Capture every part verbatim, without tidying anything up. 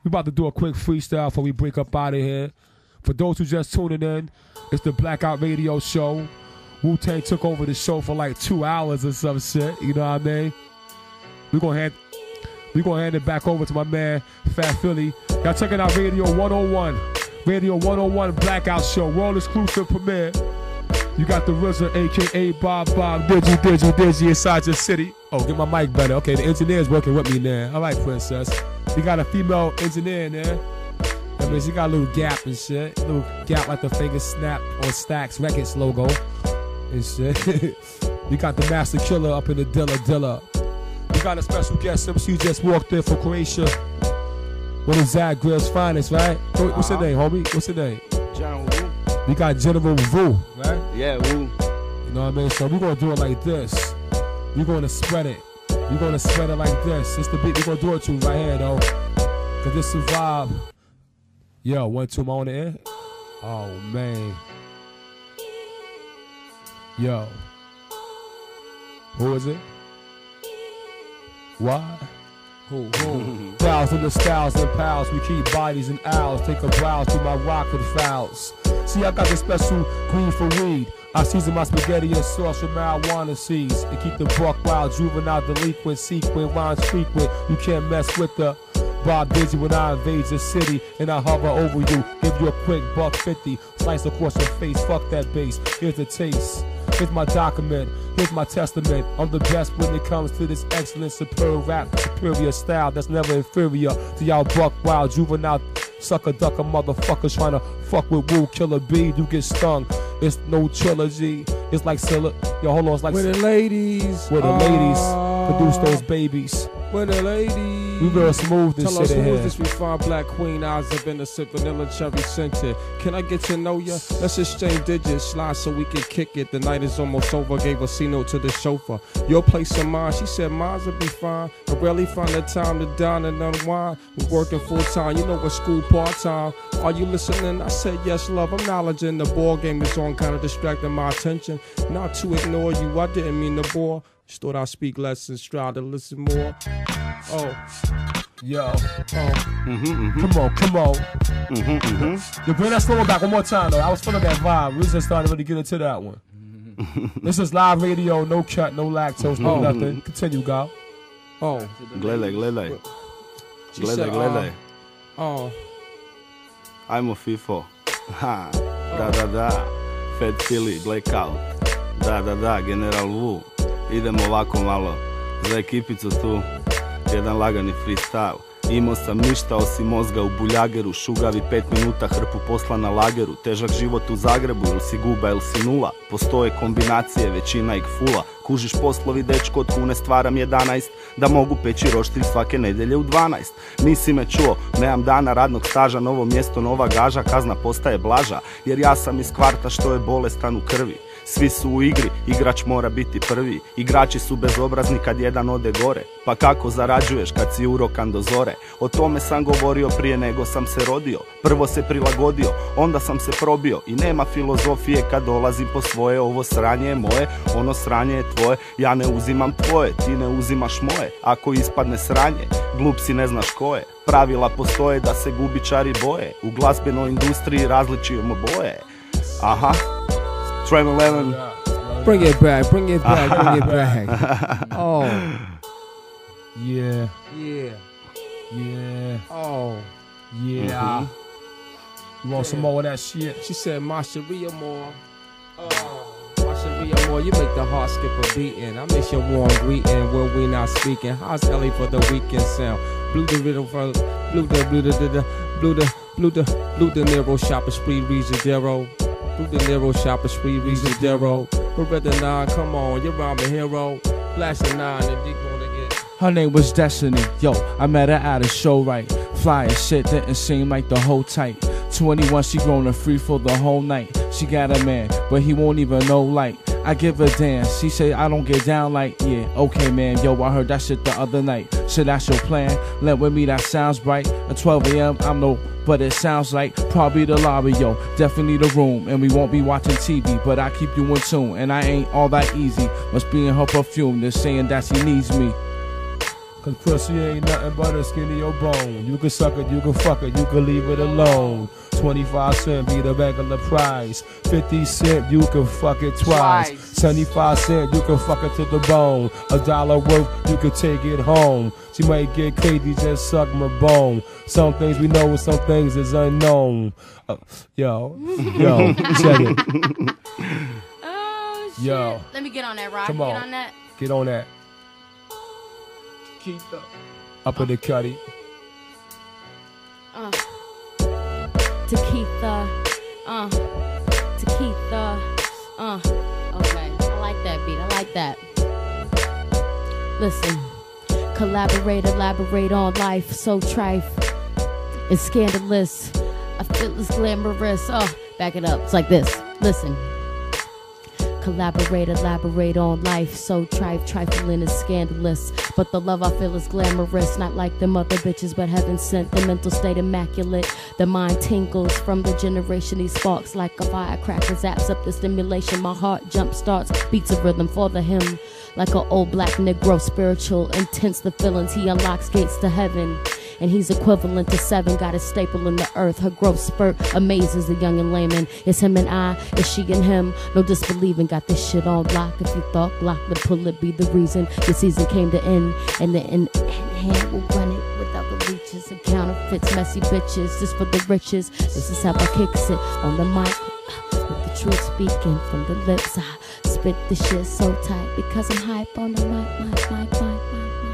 We about to do a quick freestyle before we break up out of here. For those who just tuning in, it's the Blackout Radio show. Wu-Tang took over the show for like two hours or some shit. You know what I mean? We're gonna hand we gonna hand it back over to my man Fat Philly. Y'all checking out Radio one oh one. Radio one oh one Blackout Show, world exclusive premiere. You got the R Z A, a k a. Bob Bob, Digi, Digi, Digi inside your city. Oh, get my mic better. Okay, the engineer's working with me now. All right, princess. You got a female engineer in there. That means you got a little gap and shit. A little gap like the finger snap on Stax Records logo and shit. You got the Masta Killa up in the Dilla Dilla. You got a special guest, M C just walked in from Croatia. One of Zach Grill's finest, right? What's your name, homie? What's your name? John Wu. We got General Wu, right? Yeah, Wu. You know what I mean? So we're gonna do it like this. We're gonna spread it. We're gonna spread it like this. It's the beat we're gonna do it to right here, though. Cause this is vibe. Yo, one, two, am I on the air? Oh, man. Yo. Who is it? What? Who, who? Thousand of styles and pals, we keep bodies and owls. Take a browse through my rocket fouls. See, I got the special green for weed. I season my spaghetti and sauce with marijuana seeds. And keep the buck wild, juvenile, delinquent, sequent, rhymes frequent. You can't mess with the Bob Digi when I invade your city. And I hover over you, give you a quick buck fifty. Slice across your face, fuck that bass. Here's the taste. Here's my document, here's my testament. I'm the best when it comes to this excellent, superior rap, superior style that's never inferior to y'all buck wild, juvenile, sucker ducker motherfuckers trying to fuck with Wu Killer B. You get stung. It's no trilogy. It's like Silla. Yo, hold on. It's like where the ladies, where the uh, ladies produce those babies. Where the ladies. We real smooth this Tell shit us in who here. is this refined black queen, eyes of innocent vanilla cherry scented. Can I get to know ya? Let's exchange digits, slide so we can kick it. The night is almost over, gave a C-note to the chauffeur. Your place or mine, she said mine's will be fine. I rarely find the time to dine and unwind. We're working full time, you know what, school part time. Are you listening? I said yes, love, I'm acknowledging. The ball game is on, kind of distracting my attention. Not to ignore you, I didn't mean to bore. Just thought I'd speak less and strive to listen more. Oh, yo, oh, Mm-hmm, mm-hmm. come on, come on. Mm-hmm, mm-hmm. Yo, bring that slow back one more time though. I was feeling that vibe. We just started to really get into that one. This is live radio, no cut, no lactose, no Oh. nothing. Continue, Gal. oh. Gledaj, gledaj. She Gledaj, said, gledaj. uh, oh. Ajmo FIFO. Ha, da, da, da. Fat Philly, Blackout. Da, da, da, General Wu. Idemo ovako malo za ekipicu tu. Jedan lagani freestyle. Imao sam ništa osim mozga u buljageru. Šugavi pet minuta, hrpu posla na lageru. Težak život u Zagrebu, ili si guba ili si nula. Postoje kombinacije, većina ih fula. Kužiš poslovi, dečko, od kune stvaram jedanaest. Da mogu peći roštilj svake nedelje u dvanaest. Nisi me čuo, nemam dana radnog staža. Novo mjesto, nova gaža, kazna postaje blaža. Jer ja sam iz kvarta što je bolestan u krvi. Svi su u igri, igrač mora biti prvi. Igrači su bezobrazni kad jedan ode gore. Pa kako zarađuješ kad si urokan do zore? O tome sam govorio prije nego sam se rodio. Prvo se prilagodio, onda sam se probio. I nema filozofije kad dolazim po svoje. Ovo sranje je moje, ono sranje je tvoje. Ja ne uzimam tvoje, ti ne uzimaš moje. Ako ispadne sranje, glup si, ne znaš ko je. Pravila postoje da se gubičari boje. U glazbenoj industriji različujemo boje. Aha, Travel Eleven. Bring it back, bring it back, bring it back. Oh. Yeah, Yeah. yeah, Oh. yeah. You want some more of that shit? She said, Masharia more. Oh. Masharia more. You make the heart skip a beating. I miss your warm greeting when we not speaking. How's Ellie for the weekend sound? Blue the riddle for blue the blue the blue the blue the blue the blue the Nero shopper spree reads your zero. Blue the Nero shopper spree reads your zero. Beretta nine, come on, you're I'm a hero. Flash the nine and you gonna get. Her name was Destiny, yo, I met her at a show, right? Fly and shit didn't seem like the whole type. twenty-one, she grown a free for the whole night. She got a man, but he won't even know, like, I give a damn. She say I don't get down, like, yeah, okay, man, yo, I heard that shit the other night. So that's your plan, let with me, that sounds bright. At twelve A M, I'm no, but it sounds like probably the lobby, yo, definitely the room. And we won't be watching T V, but I keep you in tune. And I ain't all that easy, must be in her perfume, they're saying that she needs me. Cause pussy ain't nothing but a skinny or bone. You can suck it, you can fuck it, you can leave it alone. twenty-five cent be the regular price. fifty cent, you can fuck it twice. twice. seventy-five cent, you can fuck it to the bone. A dollar worth, you can take it home. She might get crazy, just suck my bone. Some things we know, some things is unknown. Uh, yo, yo, check it. Oh, shit. Yo. Let me get on that, Rock. Come on. Get on that. Get on that. Keep up. Up in the cutty. Uh. Tekitha. Uh. Tekitha. Uh. Okay. I like that beat. I like that. Listen. Collaborate, elaborate on life. So trife and scandalous. I feel it's glamorous. Oh, back it up. It's like this. Listen. Collaborate, elaborate on life. So trife, trifling is scandalous. But the love I feel is glamorous. Not like them other bitches, but heaven sent. The mental state immaculate. The mind tingles from the generation. He sparks like a firecracker. Zaps up the stimulation. My heart jump starts. Beats a rhythm for the hymn. Like an old black Negro, spiritual, intense the feelings. He unlocks gates to heaven. And he's equivalent to seven, got a staple in the earth. Her growth spurt amazes the young and layman. It's him and I, it's she and him. No disbelieving, got this shit on lock. If you thought Glock would pull it, be the reason your season came to end. And the in hand will run it without the leeches and counterfeits, messy bitches, just for the riches. This is how I kicks it on the mic. With the truth speaking from the lips, I spit the shit so tight because I'm hype on the mic, mic, mic, mic, mic.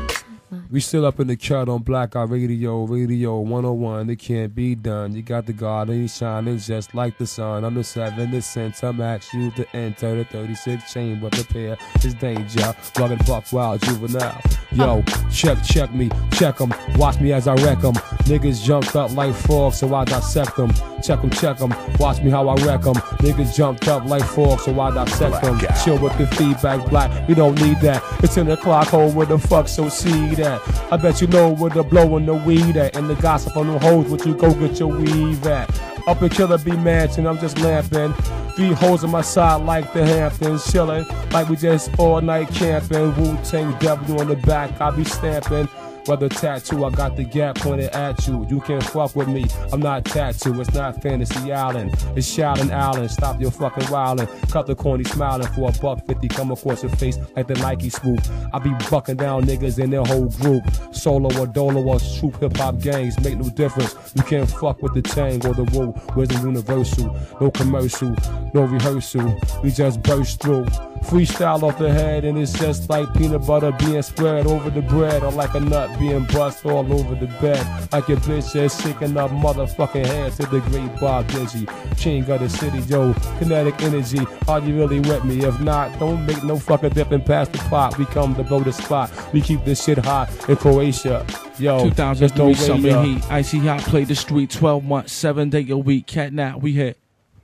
We still up in the cut on Blackout Radio, Radio one oh one. It can't be done. You got the garden shining just like the sun. I'm the seven, the center. I'm ask you to enter the thirty-six chamber. Prepare this danger. Rugged buck wild juvenile. Yo, check, check me, check them. Watch me as I wreck them. Niggas jumped up like frogs, so I dissect them. Check them, check them. Watch me how I wreck them. Niggas jumped up like frogs, so I dissect them. Chill with the feedback, black. We don't need that. It's in the clock hole where the fuck, so see that. I bet you know where the blowing the weed at. And the gossip on the hoes, what you go get your weave at. Up in Killarmy mansion, I'm just lamping. Three hoes on my side like the Hamptons. Chilling like we just all night camping. Wu-Tang W on the back, I be stamping. Whether tattoo, I got the gap pointed at you. You can't fuck with me, I'm not tattoo. It's not Fantasy Island, it's Shouting Island. Stop your fucking wildin'. Cut the corny smiling for a buck fifty. Come across your face like the Nike swoop. I be bucking down niggas in their whole group. Solo or dolo or troop hip hop gangs make no difference. You can't fuck with the Tang or the Wu. Where's the universal? No commercial, no rehearsal. We just burst through. Freestyle off the head, and it's just like peanut butter being spread over the bread, or like a nut being bust all over the bed. Like your bitch just shaking up motherfucking head to the great Bob Digi. King of the city, yo, kinetic energy. Are you really with me? If not, don't make no fucking difference past the pot. We come to blow the spot. We keep this shit hot in Croatia. Yo, two thousand three summer heat. Icy hot, play the street twelve months, seven day a week. Cat nap, we hit.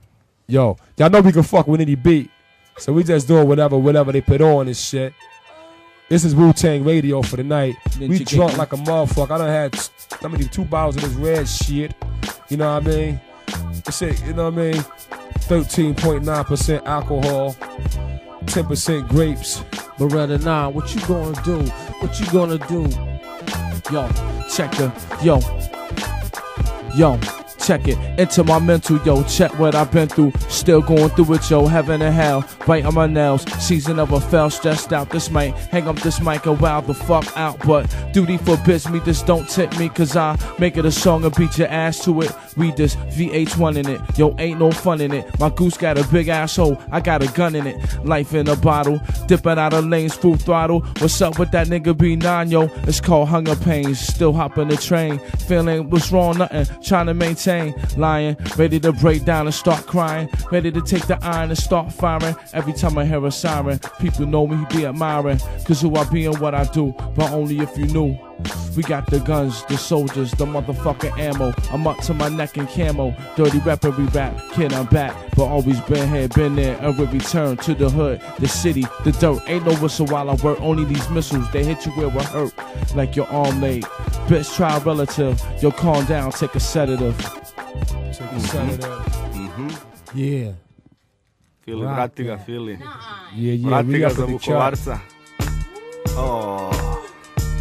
Yo, y'all know we can fuck with any beat. So we just doing whatever, whatever they put on and shit. This is Wu-Tang Radio for the night. Ninja we drunk like a motherfucker. I done had, I'm gonna do two bottles of this red shit. You know what I mean? This shit, you know what I mean? thirteen point nine percent alcohol, ten percent grapes. Beretta nine, what you gonna do? What you gonna do? Yo, check the, yo, yo. Check it, into my mental, yo, check what I've been through. Still going through it, yo, heaven and hell. Bite on my nails, season of a fell, stressed out. This might hang up this mic a while the fuck out. But duty forbids me, just don't tip me. Cause I make it a song and beat your ass to it. Read this, V H one in it, yo, ain't no fun in it. My goose got a big asshole, I got a gun in it. Life in a bottle, dipping out of lanes, full throttle. What's up with that nigga B nine, yo? It's called hunger pains, still hopping the train. Feeling what's wrong, nothing, trying to maintain. Lying, ready to break down and start crying. Ready to take the iron and start firing. Every time I hear a siren, people know me be admiring. Cause who I be and what I do, but only if you knew. We got the guns, the soldiers, the motherfucking ammo. I'm up to my neck in camo. Dirty rapper, we rap, kid, I'm back. But always been here, been there, and we return to the hood, the city, the dirt. Ain't no whistle while I work, only these missiles. They hit you where it hurt, like your arm laid. Bitch, try relative, yo, calm down, take a sedative. Take a sedative. Mm-hmm. Yeah. Fili, vrati ga, Fili. Yeah, yeah, Vrati we ga up za in the Vukovarca. Oh.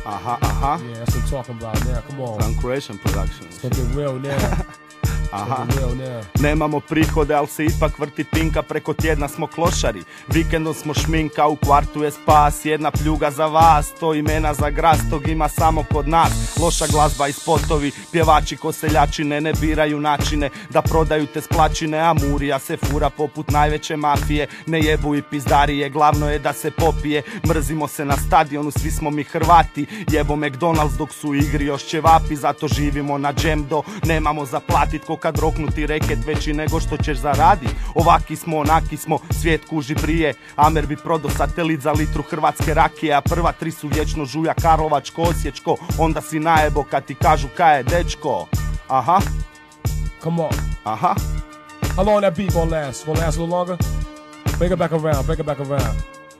Aha, aha. Yeah, that's what I'm talking about now. Come on. From Creation Productions. It's gonna get real now. Aha. Real now. Nemamo prihode, ali se ipak vrti pinka, preko tjedna smo klošari. Vikendom smo šminka, u kvartu je spas, jedna pljuga za vas, to imena za gras, tog ima samo kod nas. Loša glazba i spotovi, pjevači ko seljačine ne biraju načine da prodaju te splačine, a Murija se fura poput najveće mafije. Ne jebu i pizdarije, glavno je da se popije. Mrzimo se na stadionu, svi smo mi Hrvati. Jebo McDonald's dok su u igri još ćevapi, zato živimo na džemdo, nemamo za platit ko kad roknuti reket veći nego što ćeš zaradit. Ovaki smo, onaki smo, svijet kuži prije. Amer bi prodao satelit za litru hrvatske rakije, a prva tri su vječno žuja, Karlovačko, Osječko. Onda si najebo kad ti kažu kaj je dečko. Aha. Come on. Aha. How long that beat gonna last? Gonna last a little longer? Bring it back around, bring it back around.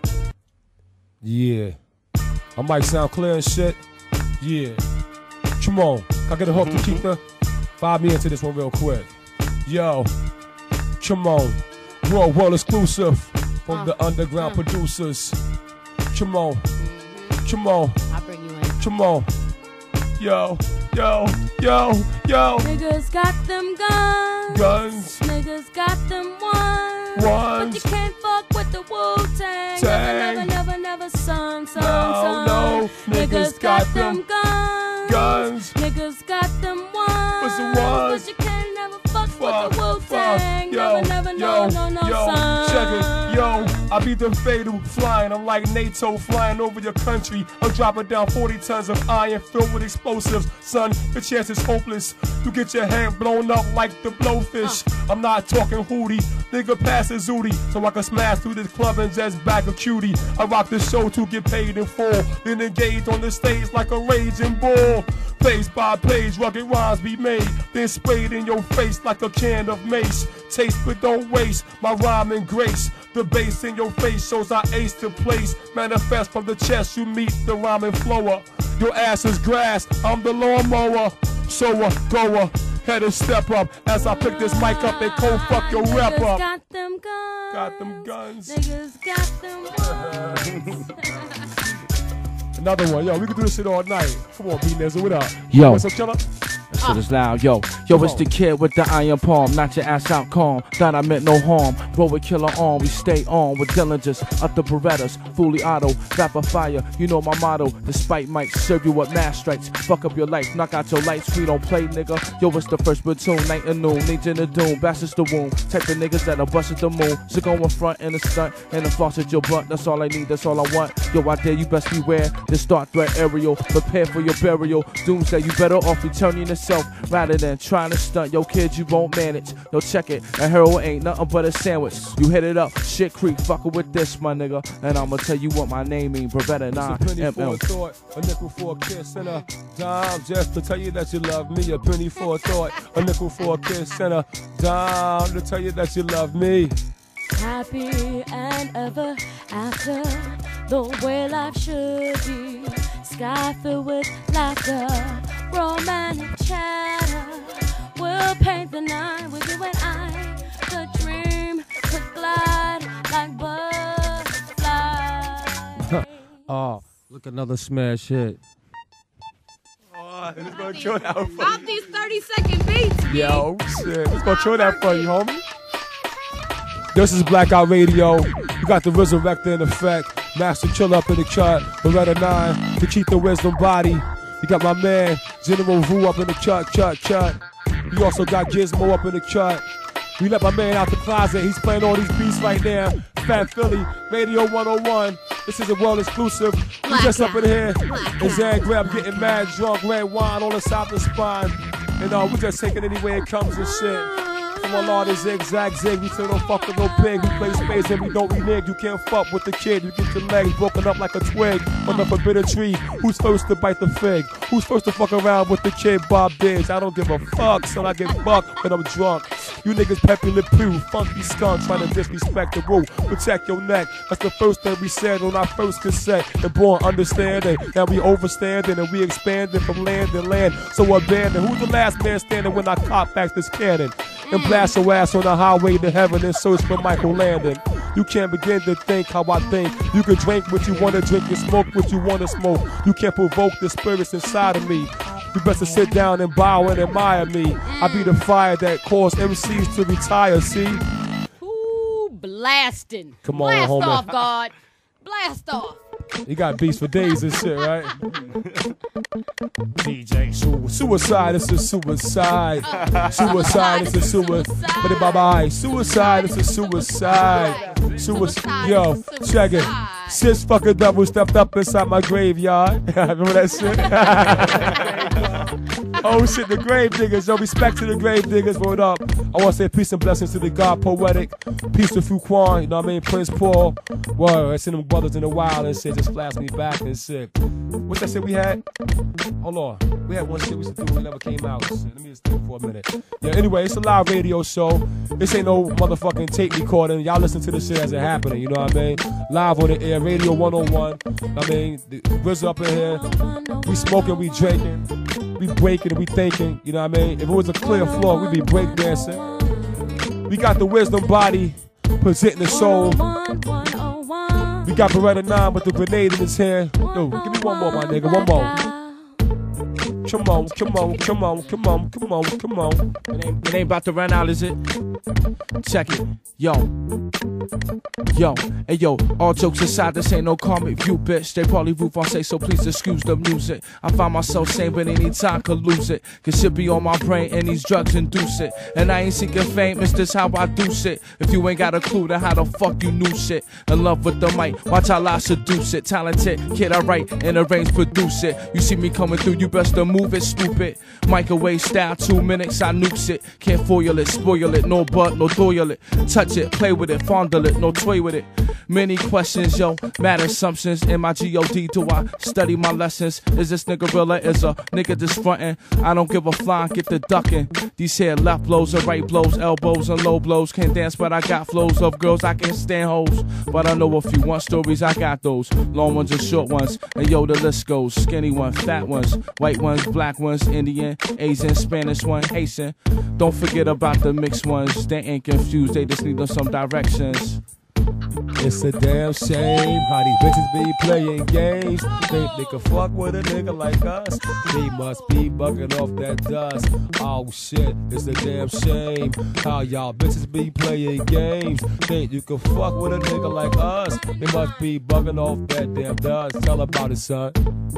Yeah. I might sound clear and shit. Yeah. Come on. Can I get a hook, Tekitha? Five me into this one real quick. Yo. Come on. World, world exclusive from uh, the underground uh. producers. Come on. Come on. I'll bring you in. Come on. Yo. Yo, yo, yo. Niggas got them guns. Guns. Niggas got them ones. Ones. But you can't fuck with the Wu-Tang. Tang. Never, never, never, never, son, son, No, son. no. Niggas, Niggas got, got them them guns. guns. Niggas got them ones. What's the ones? But you can't never fuck, Fuck, with the Wu-Tang. Yo, Never, never, yo, no, no, no, yo, son. check it. Yo, I be the fatal flying. I'm like NATO flying over your country. I'm dropping down forty tons of iron filled with explosives. Son, the chance is hopeless. You get your head blown up like the blowfish. Uh. I'm not talking hootie. Nigga, pass the zooty so I can smash through this club and just back a cutie. I rock the show to get paid in full. Then engage on the stage like a raging bull. Page by page, rugged rhymes be made. Then sprayed in your face like a can of mace. Taste but don't waste my rhyme and grace. The bass in your face shows I ace the place. Manifest from the chest, you meet the rhyming flower. Your ass is grass, I'm the lawnmower. Sower, goer, had to step up. As I pick this mic up, they cold fuck your rep Niggas up. got them guns. Got them guns. Niggas got them ones. Another one, yo, we can do this shit all night. Come on, B-Nizzle, what up? Yo. What's up, Killer? That shit is loud, yo. Yo, it's the kid with the iron palm. Knock your ass out calm. Thought I meant no harm. Roll with killer on. We stay on with diligence. Up the Berettas. Fully auto. Rapper fire. You know my motto. Despite might serve you with mass strikes. Fuck up your life. Knock out your lights. We don't play, nigga. Yo, it's the first platoon. Night and noon. Legion of doom. Bashes the wound. Type of niggas that'll bust at the moon. So go in front and a stunt. And a floss at your butt. That's all I need. That's all I want. Yo, out there, you best beware. This start threat aerial. Prepare for your burial. Doomsday, you better off returning yourself rather than trying to stunt. Yo, kids, you won't manage. Yo, check it. A hero ain't nothing but a sandwich. You hit it up. Shit creek. Fuckin' with this, my nigga. And I'ma tell you what my name mean. Beretta nine. It's a penny for a thought, a nickel for a kiss, and a dime just to tell you that you love me. A penny for a thought, a nickel for a kiss, and a dime to tell you that you love me. Happy and ever after, the way life should be. Sky filled with laughter, romantic chatter. We'll paint the night with you and I. The dream could glide like butterflies. Oh, look, another smash hit. Oh, it's gonna kill that for you. Stop these thirty second beats. Yo, shit, it's gonna kill that for you, homie. This is Blackout Radio. You got the Resurrector in effect. Masta Killa up in the cut. Beretta nine. Tekitha Wisdom Body. You got my man General Wu up in the cut, cut, cut. You also got Gizmo up in the cut. We let my man out the closet. He's playing all these beats right now. Fat Philly, Radio one oh one. This is a world exclusive. We just up in here. And Zan Grab getting mad drunk, red wine on the side of the spine. And uh, we just taking it anywhere it comes and shit. Come on, Lord, it's zigzag zig. We say don't fuck with no pig. We play space and we don't renege. You can't fuck with the kid. You get your legs broken up like a twig on the forbidden tree. Who's first to bite the fig? Who's first to fuck around with the kid Bob Diggs? I don't give a fuck, son. I get bucked when I'm drunk. You niggas peppy lip pew, funky skunk, trying to disrespect the rule. Protect your neck. That's the first thing we said on our first cassette. The born understanding that we overstanding and we expanding from land to land. So abandoned. Who's the last man standing when I cop back this cannon? And blast your ass on the highway to heaven and search for Michael Landon. You can't begin to think how I think. You can drink what you want to drink and smoke what you want to smoke. You can't provoke the spirits inside of me. You best to sit down and bow and admire me. I be the fire that caused M Cs to retire, see? Ooh, blasting. Come on, Blast homie. off, God. Blast off. You got beats for days and shit, right? D J su- Suicide, it's a suicide. Suicide, it's a suicide. Bye-bye. Suicide, it's a suicide. Suicide. Yo, check it. Six fucking devils stepped up inside my graveyard. Remember that shit? Oh shit, the grave diggers. Yo, respect to the grave diggers. Word up. I want to say peace and blessings to the God poetic. Peace to Fuquan, you know what I mean? Prince Paul. Word, I seen them brothers in the wild and shit. Just flashed me back and shit. What's that shit we had? Hold on. We had one shit we used to do when it never came out. Shit. Let me just think for a minute. Yeah, anyway, it's a live radio show. This ain't no motherfucking tape recording. Y'all listen to this shit as it happening, you know what I mean? Live on the air, Radio one oh one. I mean, the Riz up in here. We smoking, we drinking. We breaking, we thinking, you know what I mean? If it was a clear floor, we'd be breakdancing. We got the wisdom body, presenting the soul. We got Beretta nine with the grenade in his hand. Yo, give me one more, my nigga, one more. Come on, come on, come on, come on, come on, come on. It ain't, it ain't about to run out, is it? Check it. Yo. Yo. Hey, yo. All jokes aside, this ain't no comic view, bitch. They probably roof on say, so please excuse the music. I find myself saying, but any time could lose it. Cause shit be on my brain and these drugs induce it. And I ain't seeking fame, it's just how I do shit. If you ain't got a clue, then how the fuck you knew shit? In love with the mic, watch how I seduce it. Talented kid, I write and arrange, produce it. You see me coming through, you best to move it, stupid. Microwave style, two minutes, I nukes it. Can't foil it, spoil it, no butt, no toilet. Touch it, play with it, fondle it, no toy with it. Many questions, yo, mad assumptions. In my G O D, do I study my lessons? Is this nigga real or is a nigga just frontin'? I don't give a fly, get the ducking. These here left blows and right blows, elbows and low blows. Can't dance, but I got flows of girls I can stand hoes. But I know if you want stories, I got those. Long ones and short ones, and yo, the list goes. Skinny ones, fat ones, white ones, black ones, Indian, Asian, Spanish one, Haitian. Don't forget about the mixed ones. They ain't confused, they just need them some directions. It's a damn shame how these bitches be playing games. Think they can fuck with a nigga like us. They must be bugging off that dust. Oh shit, it's a damn shame how y'all bitches be playing games. Think you can fuck with a nigga like us. They must be bugging off that damn dust. Tell about it, son.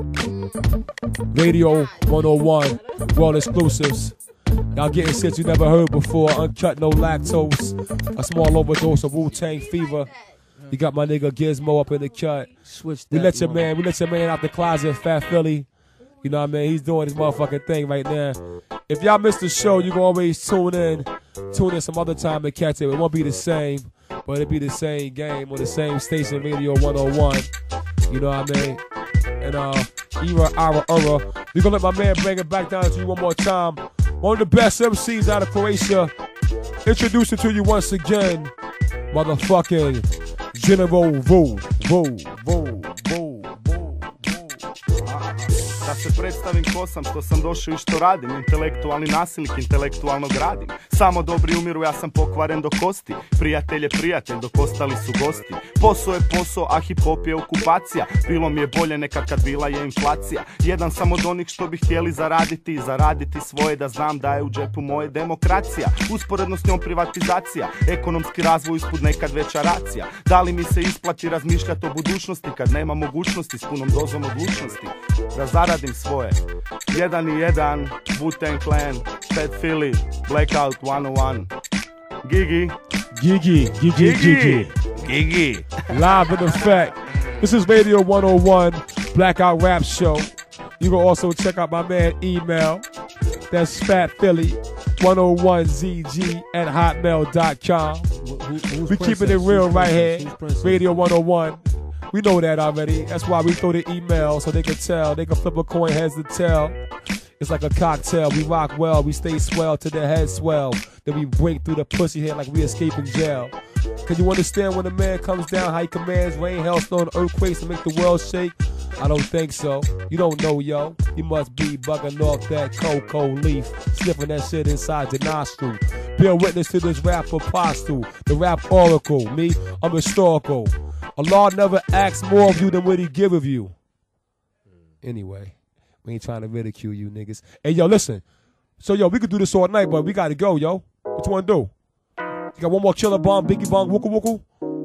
Radio one oh one, world exclusives. Y'all getting shit you never heard before. Uncut, no lactose. A small overdose of Wu-Tang fever. You got my nigga Gizmo up in the cut. Switch that we let your long. man, we let your man out the closet, Fat Philly. You know what I mean? He's doing his motherfucking thing right now. If y'all missed the show, you can always tune in. Tune in some other time and catch it. It won't be the same, but it'll be the same game on the same station, Radio one oh one. You know what I mean? And uh, era, ara, era. We're gonna let my man bring it back down to you one more time. One of the best M Cs out of Croatia. Introducing to you once again, motherfucking General Wu, Wu, Wu, Wu, Wu. Da se predstavim ko sam, što sam došao i što radim. Intelektualni nasilnik, intelektualno gradim. Samo dobri umiru, ja sam pokvaren do kosti. Prijatelj je prijatelj, dok ostali su gosti. Posao je posao, a hip-hop je okupacija. Bilo mi je bolje neka kad bila je inflacija. Jedan sam od onih što bi htjeli zaraditi. Zaraditi svoje, da znam da je u džepu moje demokracija. Usporedno s njom privatizacija. Ekonomski razvoj usput nekad veća racija. Da li mi se isplati razmišljati o budućnosti kad nema mogućnosti s punom dozom odlučnosti da zaradim svoje. Jedan i jedan, Wu-Tang Clan, Fat Philly, Blackout one oh one. Gigi. Gigi, Gigi, Gigi. Gigi. Live in effect. This is Radio one oh one, Blackout Rap Show. You can also check out my man email. That's Fat Philly one oh one Z G at hotmail dot com. Who, we keeping it real right here. Radio one oh one. We know that already. That's why we throw the email so they can tell. They can flip a coin heads to tell. It's like a cocktail. We rock well. We stay swell till the head swell. Then we break through the pussy head like we escaping jail. Can you understand when a man comes down how he commands rain, hailstone, earthquakes to make the world shake? I don't think so. You don't know, yo. You must be bugging off that cocoa leaf, sniffing that shit inside your nostril. Bear witness to this rap apostle, the rap oracle. Me, I'm historical. Allah never asks more of you than what he give of you. Anyway, we ain't trying to ridicule you niggas. Hey, yo, listen. So, yo, we could do this all night, but we got to go, yo. What you want to do? You got one more Killer Bomb, Biggie Bong, Wooka Wooka?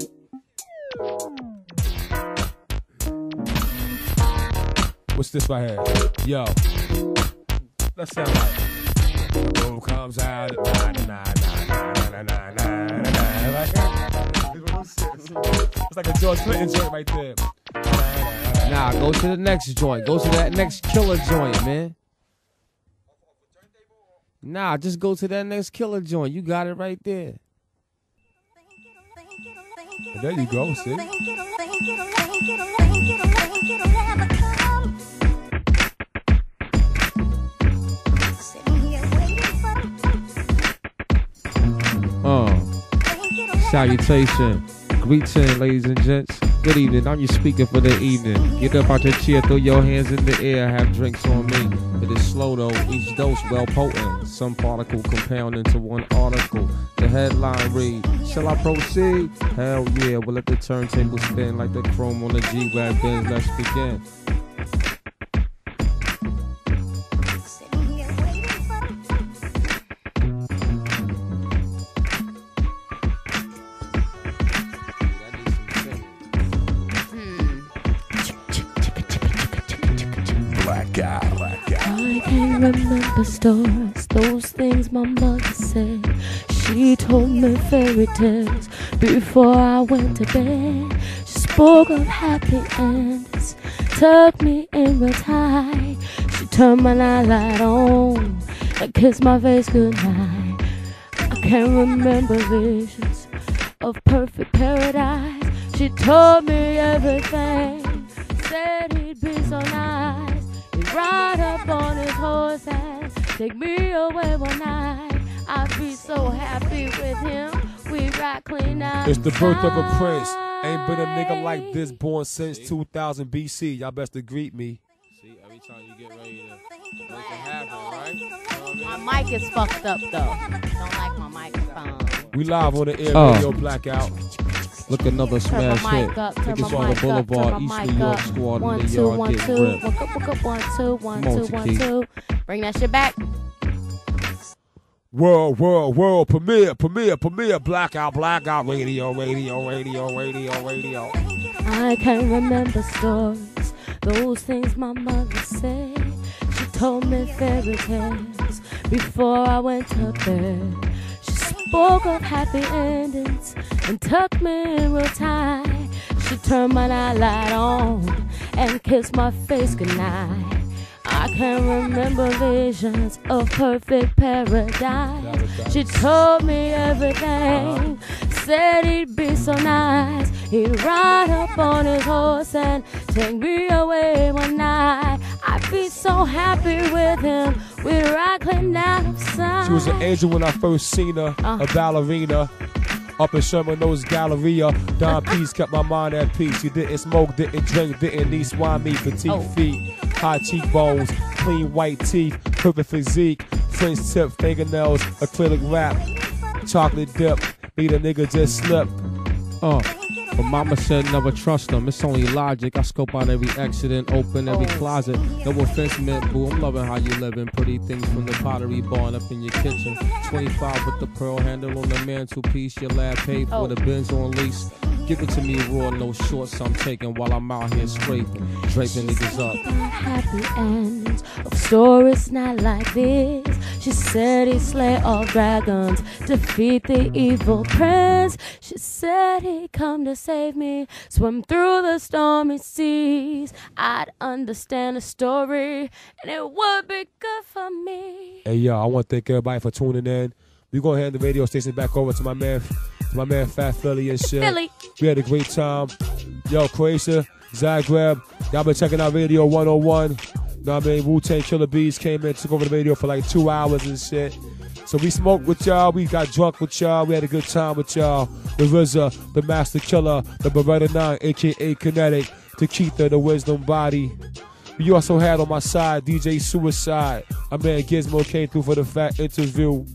What's this right here? Yo. That sound like. Who comes out at nine, nine, nine, nine, nine, nine, nine. It's like a George Clinton joint right there. Nah, go to the next joint. Go to that next killer joint, man. Nah, just go to that next killer joint. You got it right there. And there you go, see? Uh, salutation. Greeting, ladies and gents. Good evening. I'm your speaker for the evening. Get up out your chair, throw your hands in the air, have drinks on me. It is slow though, each dose well potent. Some particle compound into one article. The headline read, shall I proceed? Hell yeah, we'll let the turntable spin like the chrome on the G-Wag Benz. Let's begin. I can't remember stories, those things my mother said. She told me fairy tales before I went to bed. She spoke of happy endings, tucked me in real tight. She turned my nightlight on and kissed my face goodnight. I can't remember visions of perfect paradise. She told me everything, said he'd be so nice. He'd ride up on his horse and take me away one night. I'd be so happy with him. We ride clean out. It's the birth of a prince. Ain't been a nigga like this born since two thousand B C. Y'all best to greet me. See, every time you get ready to make it happen, right? You know what I mean? My mic is fucked up though. Don't like my microphone. We live on the air, Oh. radio Blackout. Look, another Turn smash my hit. mic up, turn Niggas my on the mic up, boulevard, turn East my New mic York up. squad One, in the two, yard one, getting two. ripped. One, up, one, up, one, two, one, two, one, Multi-key. two. Bring that shit back. World, world, world premiere, premiere, premiere. Blackout, Blackout, radio, radio, radio, radio, radio. I can't remember stories, those things my mother said. She told me fairy tales before I went to bed. She spoke of happy endings and tucked me in real tight. She turned my nightlight on and kissed my face goodnight. I can't remember visions of perfect paradise. She told me everything, said he'd be so nice. He'd ride up on his horse and take me away one night. I'd be so happy with him. We'd ride clean outside. She was an angel when I first seen her, Uh. a ballerina. Up in Sherman Oaks Galleria, Don Peace kept my mind at peace. She didn't smoke, didn't drink, didn't need swine meat, petite Oh. feet, high cheekbones, clean white teeth, perfect physique, French tip, fingernails, acrylic wrap, chocolate dip, made a nigga just slip. Uh, but mama said never trust them. It's only logic. I scope out every accident, open every Oh. closet. No offense meant, boo. I'm loving how you living. Pretty things from the pottery barn up in your kitchen. twenty-five with the pearl handle on the mantelpiece. Your lab paid for Oh. the Benz on lease. Give it to me raw, no shorts I'm taking while I'm out here scraping, draping niggas up. About happy endings of stories not like this. She said he'd slay all dragons, defeat the evil prince. She said he'd come to save me, swim through the stormy seas. I'd understand the story, and it would be good for me. Hey, yo, I want to thank everybody for tuning in. We're going to hand the radio station back over to my man, to my man Fat Philly and shit. Philly. We had a great time. Yo, Croatia, Zagreb, y'all been checking out Radio one oh one. Know what I mean? Wu-Tang Killer Bees came in, took over the radio for like two hours and shit. So we smoked with y'all, we got drunk with y'all, we had a good time with y'all. The R Z A, the Masta Killa, the Beretta nine, a k a. Kinetic, Tekitha, the Wisdom Body. We also had on my side D J Suicide. My man Gizmo came through for the fat interview.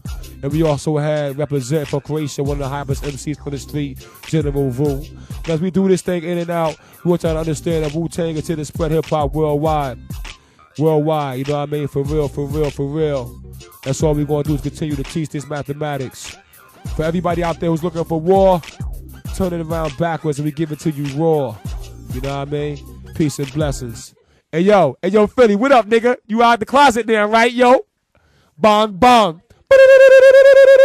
And we also had represent for Croatia, one of the highest M Cs on the street, General Vu. As we do this thing in and out, we want y'all to understand that Wu-Tang is here to spread hip-hop worldwide. Worldwide, you know what I mean? For real, for real, for real. That's all we're going to do is continue to teach this mathematics. For everybody out there who's looking for war, turn it around backwards and we give it to you raw. You know what I mean? Peace and blessings. Hey, yo. Hey, yo, Philly, what up, nigga? You out the closet there, right, yo? Bong, bong.